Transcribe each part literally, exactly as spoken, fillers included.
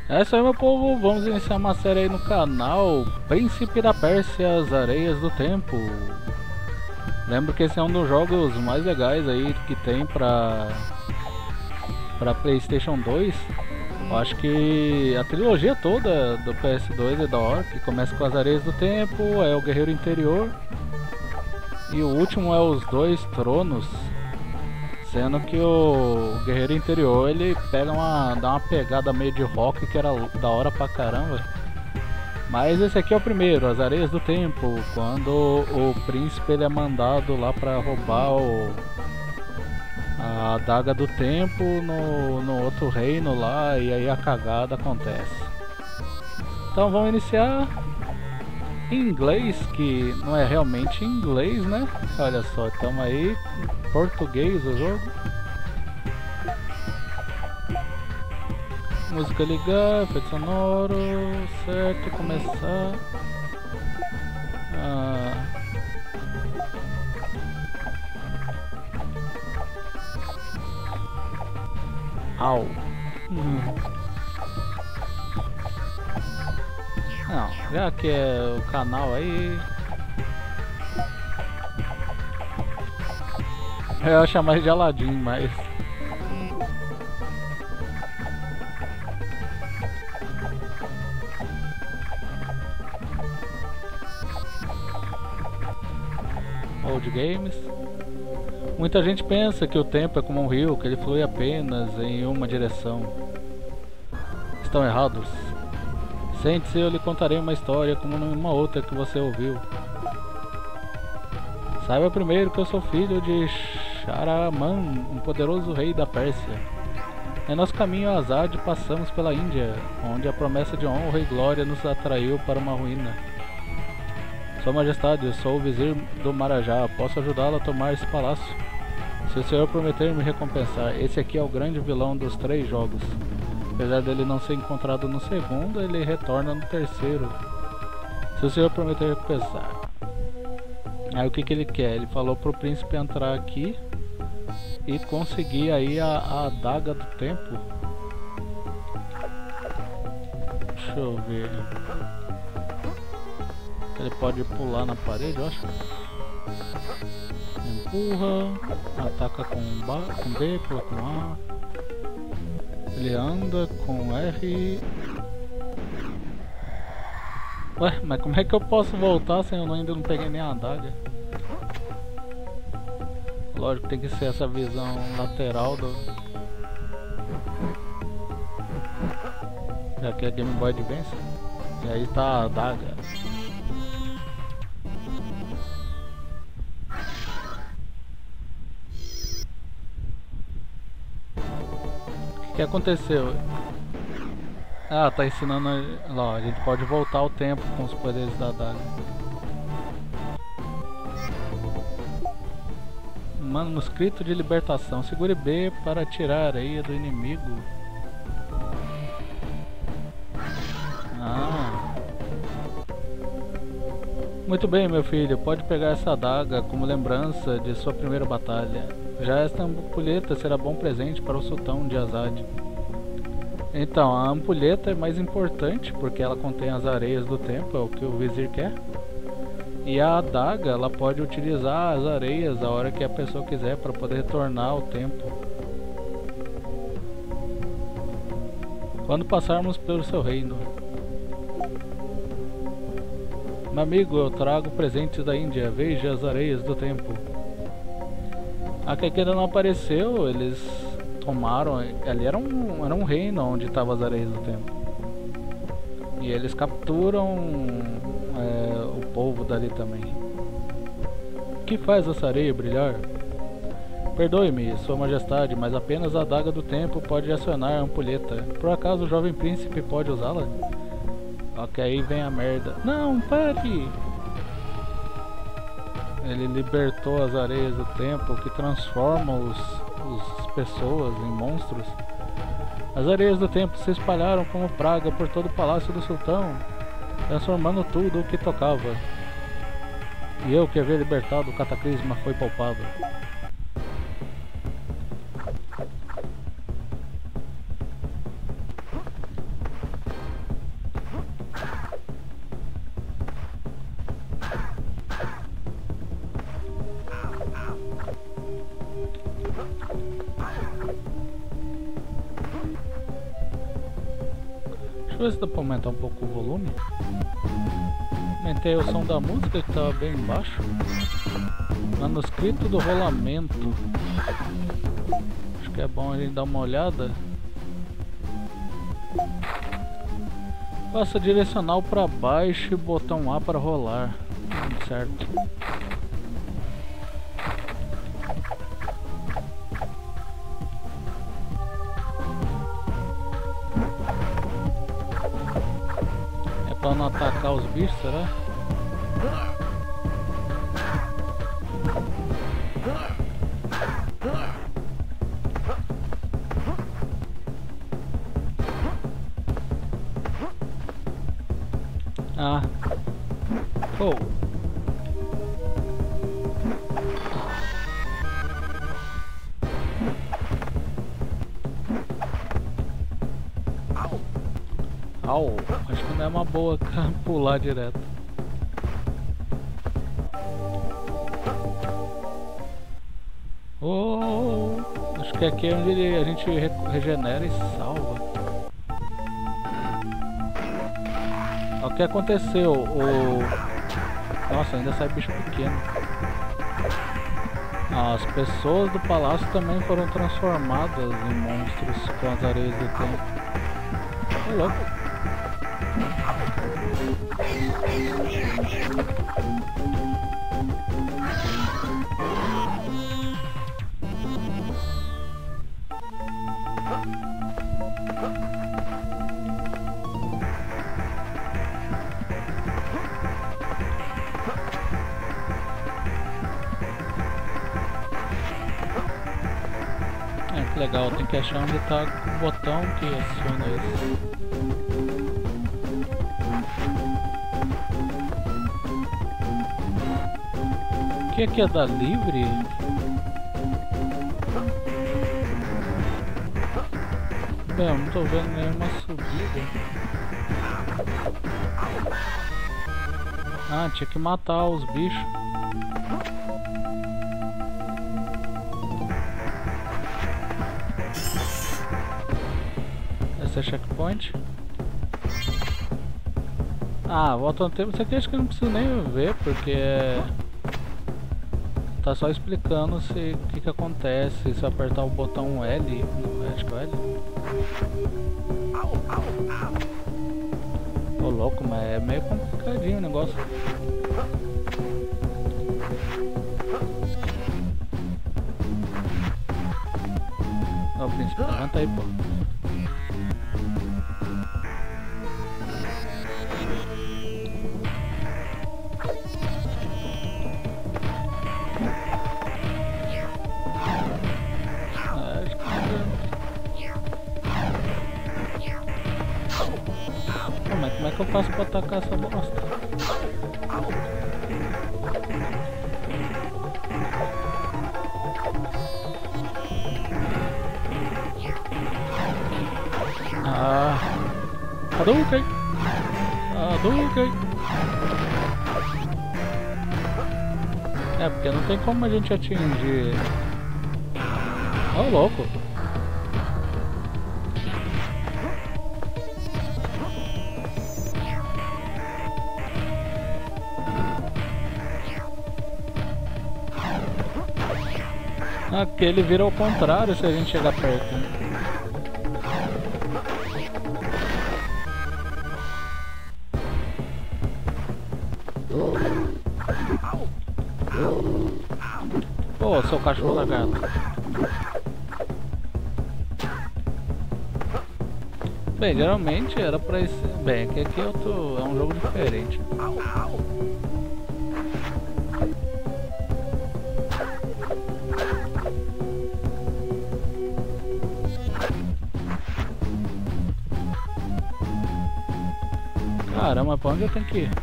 É isso aí, meu povo, vamos iniciar uma série aí no canal Príncipe da Pérsia, as Areias do Tempo. Lembro que esse é um dos jogos mais legais aí que tem pra, pra PlayStation dois. Eu acho que a trilogia toda do P S dois é da hora, que começa com as Areias do Tempo, é o Guerreiro Interior e o último é os Dois Tronos. Sendo que o Guerreiro Interior ele pega uma, dá uma pegada meio de rock que era da hora pra caramba. Mas esse aqui é o primeiro, as Areias do Tempo, quando o príncipe ele é mandado lá pra roubar o, a adaga do tempo no, no outro reino lá, e aí a cagada acontece. Então vamos iniciar em inglês, que não é realmente inglês, né? Olha só, estamos aí português o jogo. Música ligar, efeito sonoro, certo, começar. Ah. Au. Hum. Não, já que é o canal aí, eu ia chamar de Aladdin, mas Old Games. Muita gente pensa que o tempo é como um rio, que ele flui apenas em uma direção. Estão errados. Sente-se, eu lhe contarei uma história como nenhuma outra que você ouviu. Saiba primeiro que eu sou filho de Sharaman, um poderoso rei da Pérsia. Em nosso caminho a Azad passamos pela Índia, onde a promessa de honra e glória nos atraiu para uma ruína. Sua Majestade, eu sou o vizir do Marajá, posso ajudá-lo a tomar esse palácio? Se o senhor prometer me recompensar, esse aqui é o grande vilão dos três jogos. Apesar dele não ser encontrado no segundo, ele retorna no terceiro. Se o senhor prometer recompensar. Aí o que que ele quer? Ele falou pro príncipe entrar aqui e conseguir aí a, a adaga do tempo. Deixa eu ver. Ele pode pular na parede, eu acho. Empurra, ataca com, ba, com B, pula com A. Ele anda com R. Ué, mas como é que eu posso voltar se eu ainda não peguei nem a adaga? Lógico, tem que ser essa visão lateral do... Já que é Game Boy Advance. E aí tá a adaga. O que aconteceu? Ah, tá ensinando. Lá, a gente pode voltar ao tempo com os poderes da adaga. Manuscrito de libertação. Segure B para tirar a areia do inimigo. Ah. Muito bem, meu filho. Pode pegar essa adaga como lembrança de sua primeira batalha. Já esta ampulheta será bom presente para o sultão de Azad. Então, a ampulheta é mais importante porque ela contém as areias do tempo, é o que o vizir quer. E a adaga, ela pode utilizar as areias a hora que a pessoa quiser para poder retornar ao tempo. Quando passarmos pelo seu reino. Meu amigo, eu trago presentes da Índia, veja as areias do tempo. A que ainda não apareceu, eles tomaram, ali era um, era um reino onde estavam as areias do tempo. E eles capturam é, o povo dali também. O que faz essa areia brilhar? Perdoe-me, sua majestade, mas apenas a adaga do tempo pode acionar a ampulheta. Por acaso o jovem príncipe pode usá-la? Ok, aí vem a merda. Não, pare! Ele libertou as areias do tempo que transformam os, os pessoas em monstros. As areias do tempo se espalharam como praga por todo o palácio do sultão, transformando tudo o que tocava. E eu que havia libertado o cataclisma foi poupado. eu ver se dá pra aumentar um pouco o volume. Aumentei o som da música que tava bem baixo. Manuscrito do rolamento. Acho que é bom a gente dar uma olhada. Faça direcional para baixo e botão A para rolar. Hum, certo. É para não atacar os bichos, será? Ah. Oh. Au. Acho que não é uma boa pular direto. Oh. Acho que aqui é onde a gente regenera e salva. O que aconteceu? O... Nossa, ainda sai bicho pequeno. As pessoas do palácio também foram transformadas em monstros com as areias do tempo. É louco. Legal, tem que achar onde está o botão que aciona isso. O que aqui é da livre? Bem, eu não estou vendo nenhuma subida. Ah, tinha que matar os bichos. Esse é checkpoint. Ah, volta no tempo. Isso aqui acho que eu não preciso nem ver, porque tá só explicando se o que que acontece se eu apertar o botão L. Acho que é o L. Ô louco, mas é meio complicadinho o negócio. Ó, príncipe, levanta aí, pô. Como é que eu faço pra atacar essa bosta? Ah, Hadouken! Hadouken! É, porque não tem como a gente atingir. Ó, oh, louco! Ah, porque ele vira ao contrário se a gente chegar perto. Pô, seu cachorro lagarto. Bem, geralmente era pra esse... Bem, aqui, aqui eu tô... é um jogo diferente. Caramba, pra onde eu tenho que ir?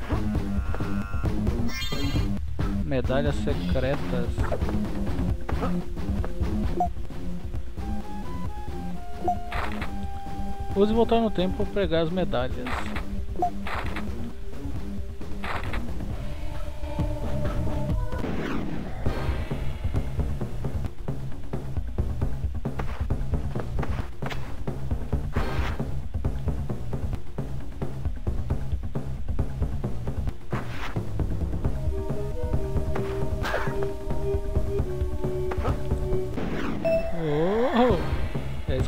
Medalhas secretas. Use voltar no tempo para pegar as medalhas.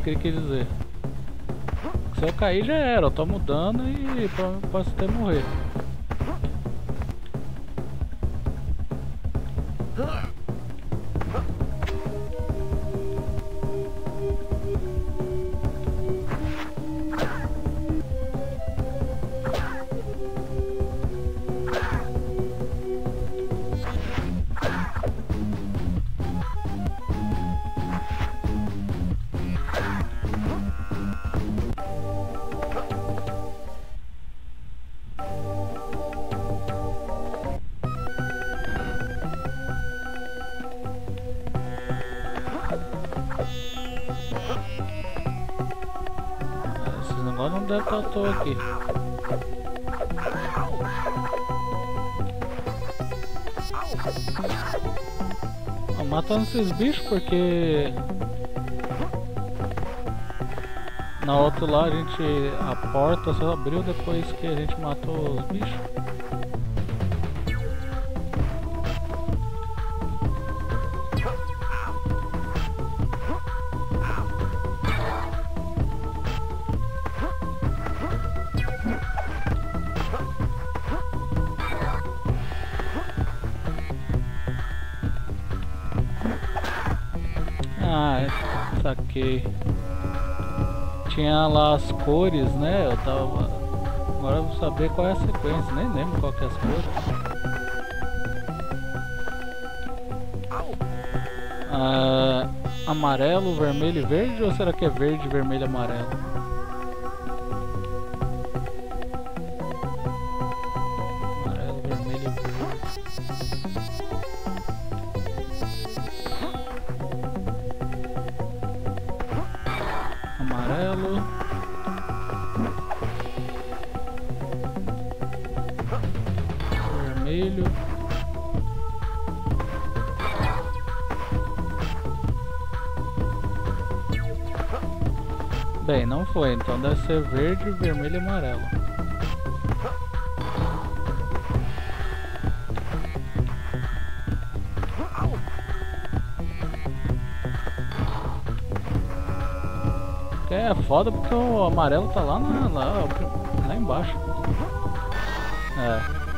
que ele quis dizer. Se eu cair já era, eu tô mudando e posso até morrer. Agora não deve estar à toa aqui. Ó, matando esses bichos porque na outra lá a gente, a porta só abriu depois que a gente matou os bichos. Ah, saquei. Tinha lá as cores, né? Eu tava... Agora eu vou saber qual é a sequência. Nem lembro qual que é as cores. Ah, amarelo, vermelho e verde? Ou será que é verde, vermelho e amarelo? Amarelo, vermelho e verde. Amarelo, vermelho, bem, não foi, então deve ser verde, vermelho e amarelo. É foda porque o amarelo tá lá, na, lá, lá embaixo. É.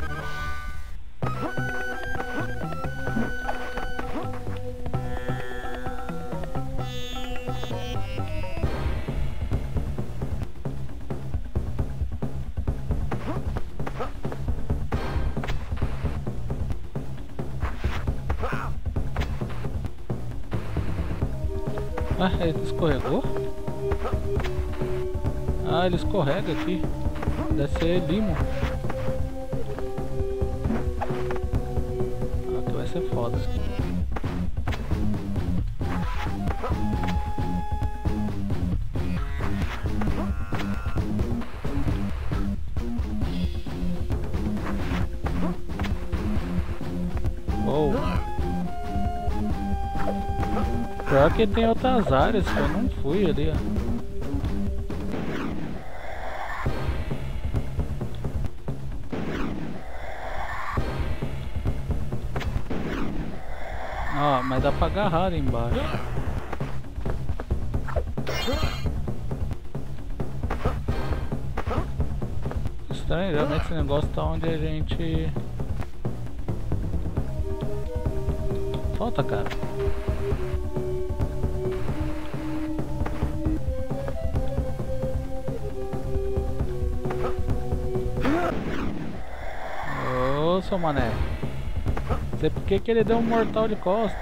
Ah, ele escorregou? Ah, ele escorrega aqui. Deve ser limo. Aqui vai ser foda. Uou. Pior que tem outras áreas que eu não fui ali, ó. Ó, mas dá pra agarrar ali embaixo. Estranho, realmente esse negócio tá onde a gente... Solta, cara. Ô, seu mané. Não sei por que que ele deu um mortal de costas.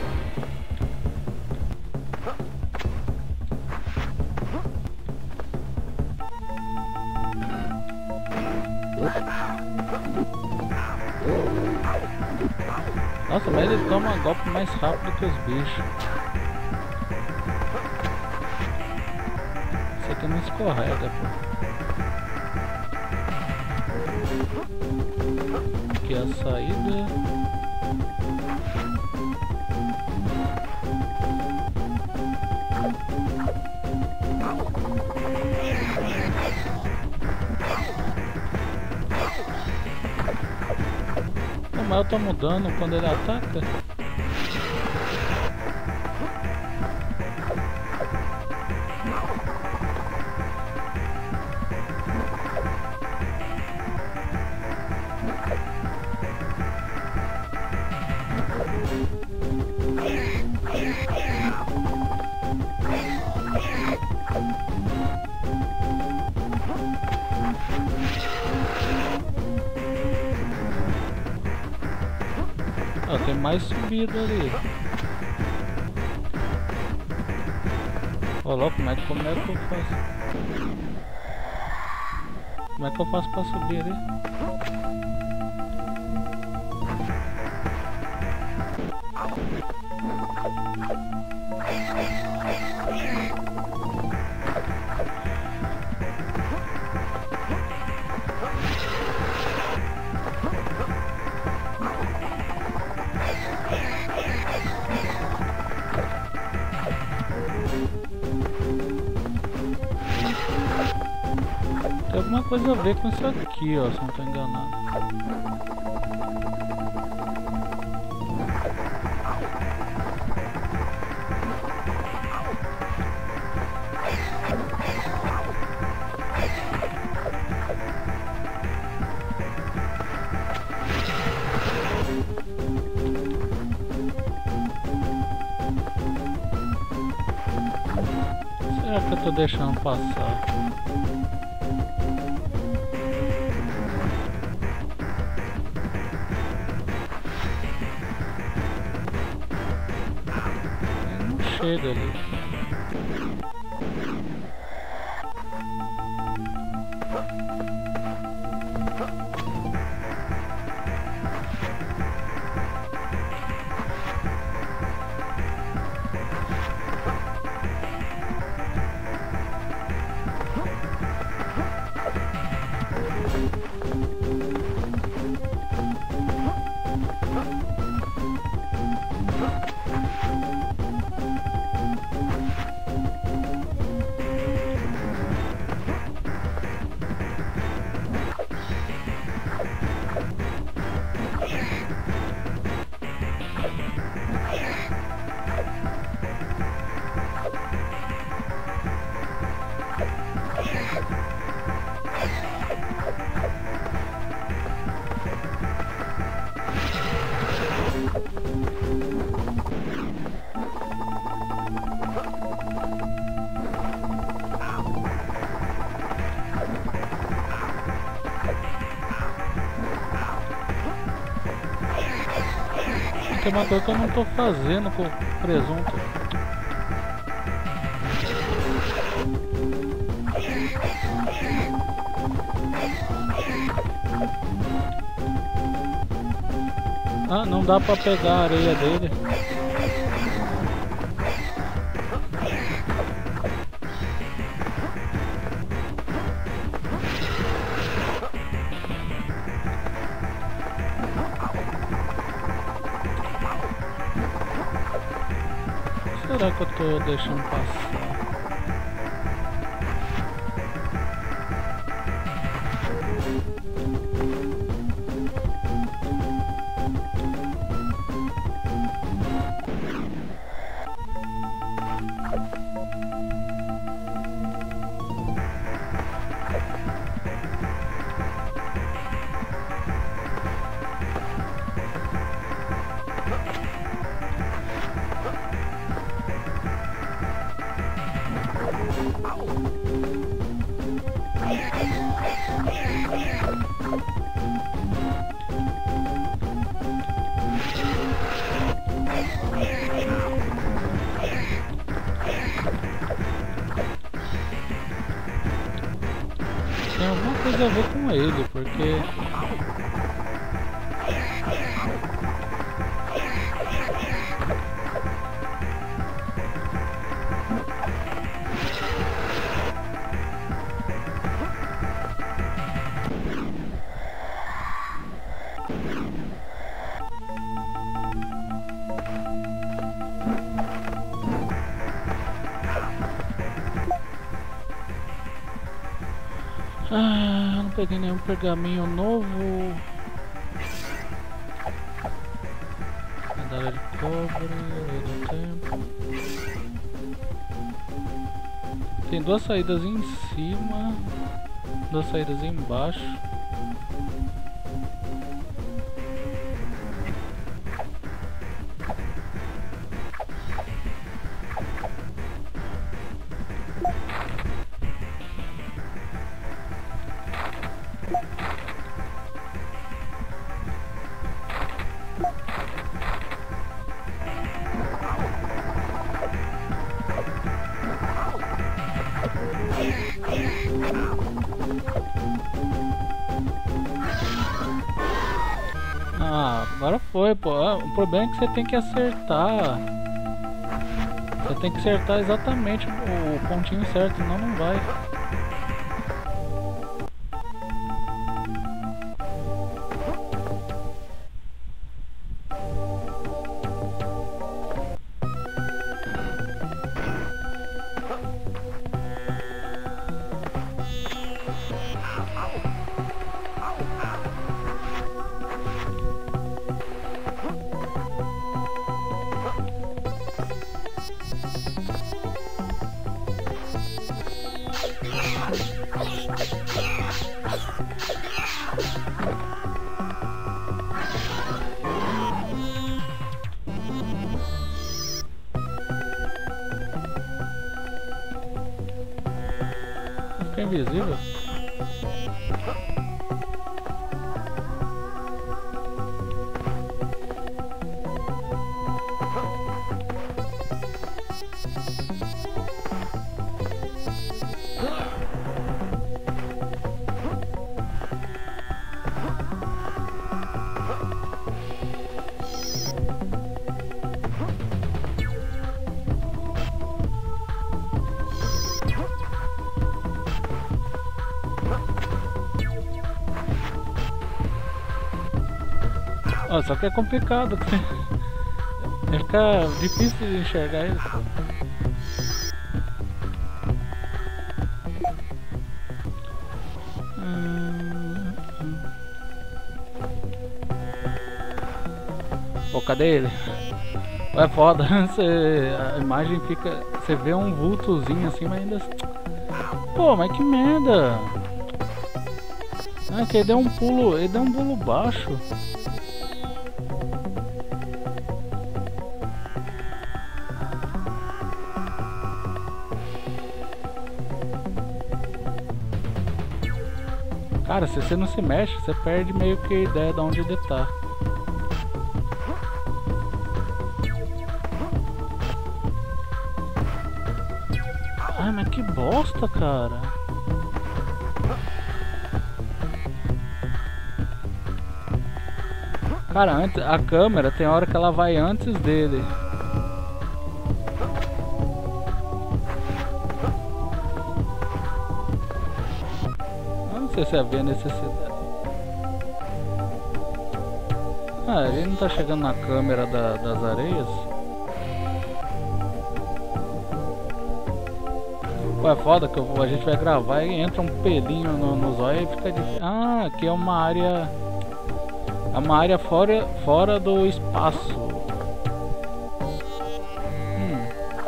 Nossa, mas ele toma golpe mais rápido que os bichos. Isso aqui não escorrega, pô. Aqui é a saída. Mas eu tô mudando quando ele ataca. tem mais subida ali. Ô louco, como é, que- como é que eu faço? Como é que eu faço pra subir ali? Tem alguma coisa a ver com isso aqui, ó, se não tô enganado. Será que eu tô deixando passar? Chega ali. Tem uma coisa que eu não tô fazendo com o presunto. Ah, não dá pra pegar a areia dele. Será que eu tô deixando passar? Tem alguma coisa a ver com ele, porque... Ah, eu não peguei nenhum pergaminho novo. Medalha de cobre, lei do tempo. Tem duas saídas em cima, duas saídas embaixo. Ah, agora foi, pô. O problema é que você tem que acertar. Você tem que acertar exatamente o pontinho certo, senão não vai. Fica invisível. Oh, só que é complicado. Fica difícil de enxergar ele. Hum, hum. Pô, cadê ele? É foda, você, a imagem fica. Você vê um vultozinho assim, mas ainda. Pô, mas que merda! Ah, que ele deu um pulo. Ele deu um pulo baixo. Cara, se você não se mexe, você perde meio que a ideia de onde ele tá. Ai, mas que bosta, cara. Cara, antes, a câmera tem hora que ela vai antes dele. Não sei se havia necessidade. Ah, ele não tá chegando na câmera da, das areias. Pô, é foda que eu, a gente vai gravar e entra um pelinho no, no zóio e fica difícil. Ah, aqui é uma área. É uma área fora, fora do espaço. Hum.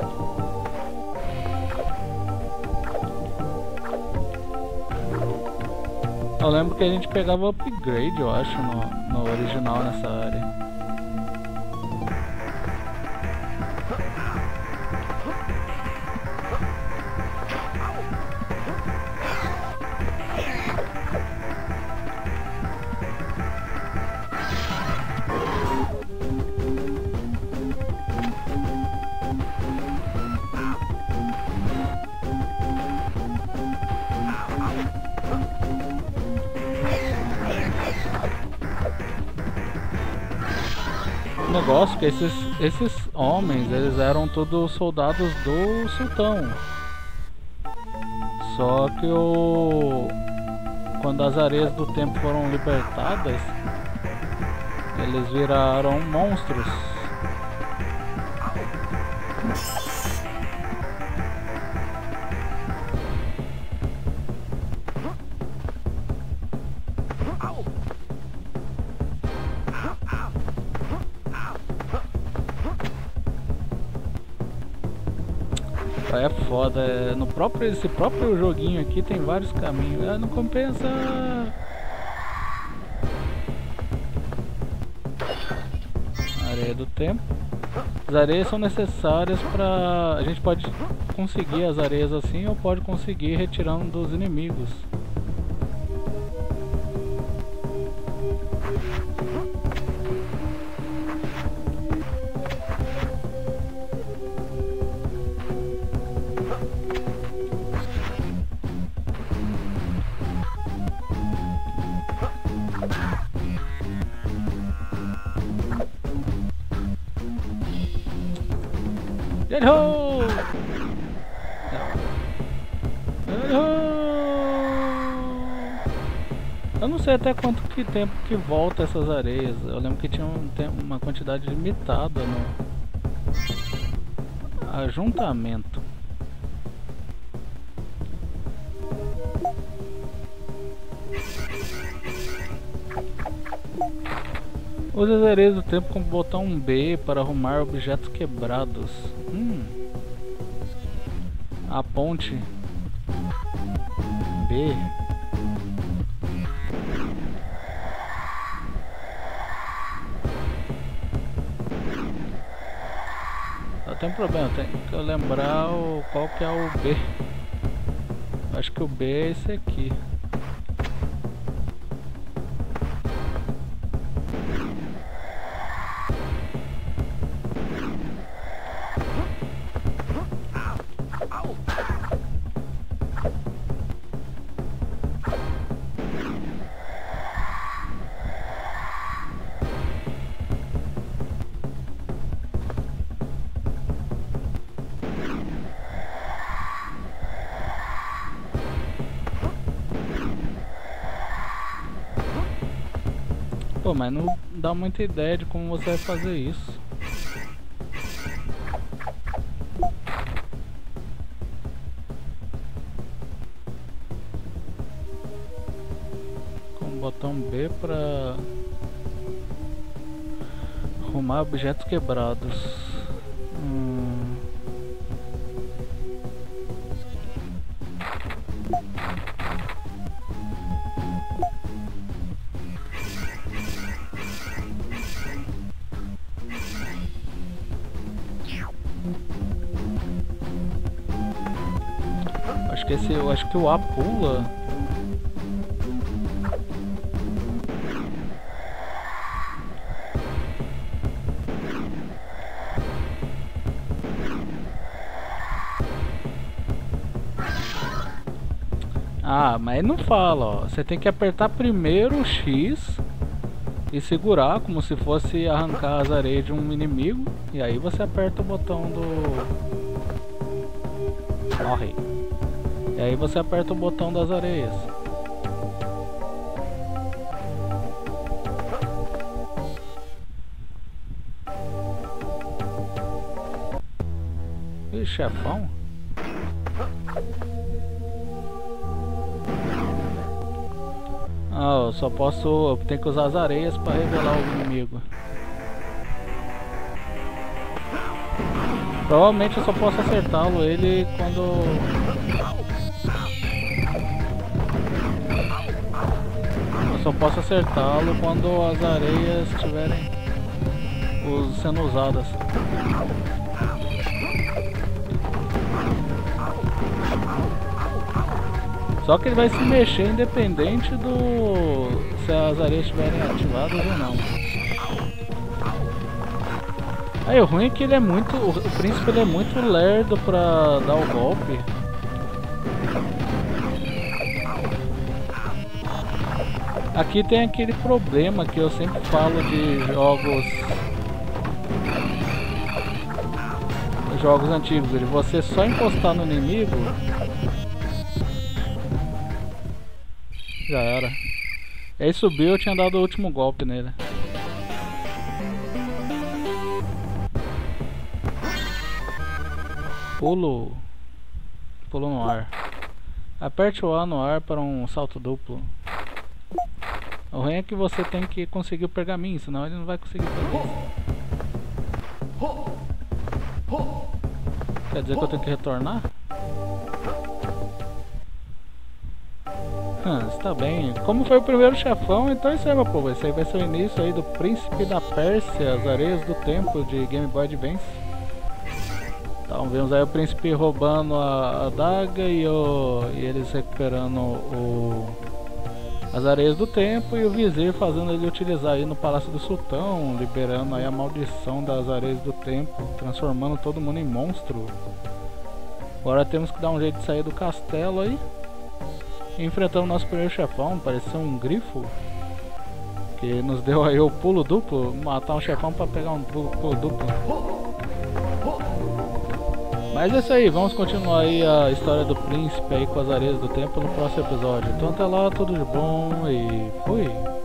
Eu lembro que a gente pegava upgrade, eu acho, no, no original nessa área. O negócio é que esses, esses homens, eles eram todos soldados do sultão. Só que o quando as areias do tempo foram libertadas, eles viraram monstros. É foda, é, no próprio, esse próprio joguinho aqui tem vários caminhos, é, não compensa. Areia do tempo. As areias são necessárias pra... A gente pode conseguir as areias assim ou pode conseguir retirando dos inimigos. Yellow! Yellow! Eu não sei até quanto que tempo que volta essas areias. Eu lembro que tinha um tempo, uma quantidade limitada no ajuntamento. Use as areias do tempo com o botão B para arrumar objetos quebrados. Hum. A ponte B. Só tem um problema, tem que eu lembrar o, qual que é o B. Acho que o B é esse aqui. Pô, mas não dá muita ideia de como você vai fazer isso. Com o botão B para arrumar objetos quebrados. Hum. Acho que esse, eu acho que o A pula. Ah, mas não fala, ó. Você tem que apertar primeiro o X e segurar como se fosse arrancar as areias de um inimigo. E aí você aperta o botão do... Morre. E aí você aperta o botão das areias. Ih, chefão. Ah, eu só posso... Eu tenho que usar as areias para revelar o inimigo. Provavelmente eu só posso acertá-lo ele quando... Eu só posso acertá-lo quando as areias estiverem us- sendo usadas. Só que ele vai se mexer independente do... se as areias estiverem ativadas ou não. Aí o ruim é que ele é muito... O príncipe ele é muito lerdo pra dar o golpe. Aqui tem aquele problema que eu sempre falo de jogos... Jogos antigos, de você só encostar no inimigo... Já era. E aí subiu, eu tinha dado o último golpe nele. Pulo. Pulo no ar. Aperte o A no ar para um salto duplo. O ruim é que você tem que conseguir o pergaminho, senão ele não vai conseguir fazer isso. Quer dizer que eu tenho que retornar? Ah, está bem. Como foi o primeiro chefão, então isso aí, meu povo. Esse aí vai ser o início aí do Príncipe da Pérsia, as Areias do Tempo de Game Boy Advance. Então vemos aí o príncipe roubando a adaga e, o, e eles recuperando o, as Areias do Tempo e o vizir fazendo ele utilizar aí no Palácio do Sultão, liberando aí a maldição das Areias do Tempo, transformando todo mundo em monstro. Agora temos que dar um jeito de sair do castelo aí. Enfrentamos nosso primeiro chefão, pareceu um grifo que nos deu aí o pulo duplo, matar um chefão para pegar um pulo duplo. Mas é isso aí, vamos continuar aí a história do príncipe aí com as areias do tempo no próximo episódio. Então até lá, tudo de bom e fui!